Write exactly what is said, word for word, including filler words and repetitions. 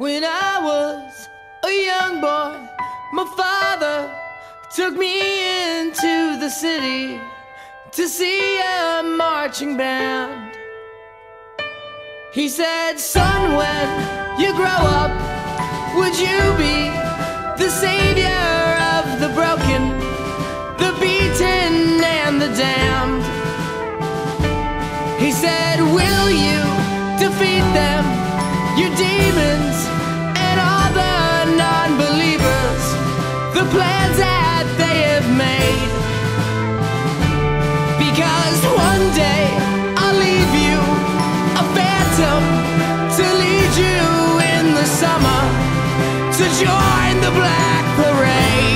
When I was a young boy, my father took me into the city to see a marching band. He said, son, when you grow up, would you be the savior of the broken, the beaten and the damned? He said, will you defeat them, your demons and all the non-believers, the plans that they have made? Because one day I'll leave you a phantom to lead you in the summer to join the Black Parade.